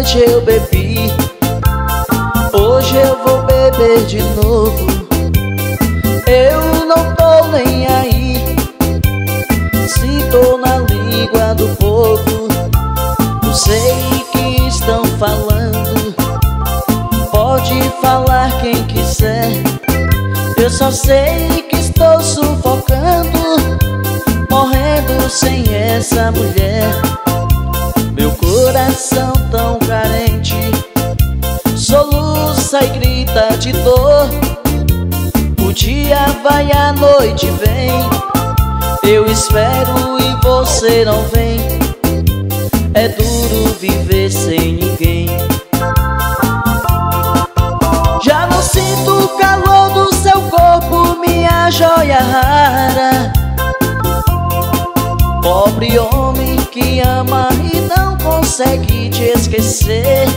noite eu bebi, hoje eu vou beber de novo. Eu não tô nem aí se tô na língua do povo. Eu sei que estão falando, pode falar quem quiser. Eu só sei que estou sufocando, morrendo sem essa mulher. Meu coração tão carente soluça e grita de dor. O dia vai, a noite vem, eu espero e você não vem. É duro viver sem ninguém. Já não sinto o calor do seu corpo, minha joia rara. Pobre homem que ama e não consegue te esquecer.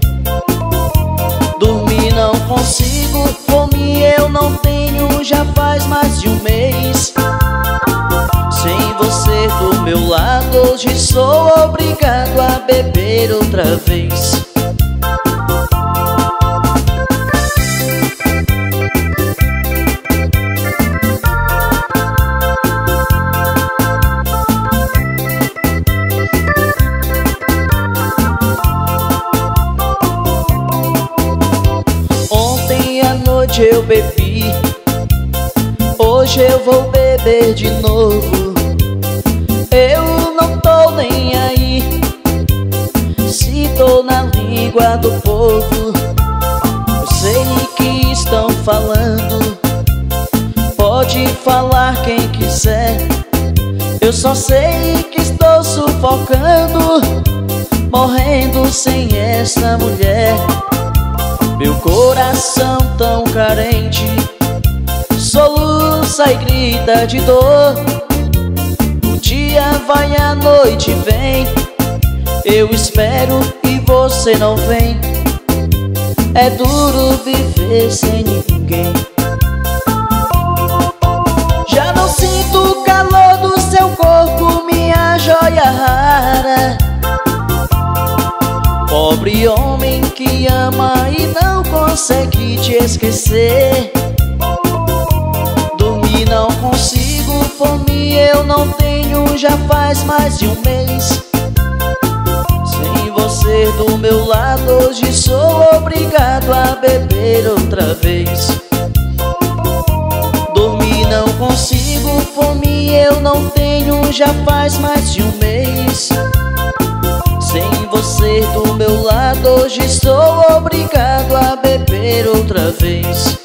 Dormir não consigo, fome eu não tenho, já faz mais de um mês. Sem você do meu lado, hoje sou obrigado a beber outra vez. Eu bebi, hoje eu vou beber de novo. Eu não tô nem aí se tô na língua do povo. Eu sei que estão falando, pode falar quem quiser. Eu só sei que estou sufocando, morrendo sem essa mulher. Meu coração tão carente soluça e grita de dor. O dia vai, a noite vem, eu espero e você não vem. É duro viver sem ninguém. Já não sinto o calor do seu corpo, minha joia rara. Pobre homem que ama e não consegue te esquecer. Dormir não consigo, fome eu não tenho, já faz mais de um mês. Sem você do meu lado, hoje sou obrigado a beber outra vez. Dormir não consigo, fome eu não tenho, já faz mais de um mês. Sem você do meu lado, hoje sou obrigado a beber outra vez.